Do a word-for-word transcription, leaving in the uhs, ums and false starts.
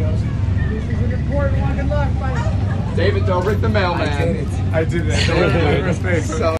This is an important one. Good luck, buddy. David Dobrik, the mailman. I did it. I did it. So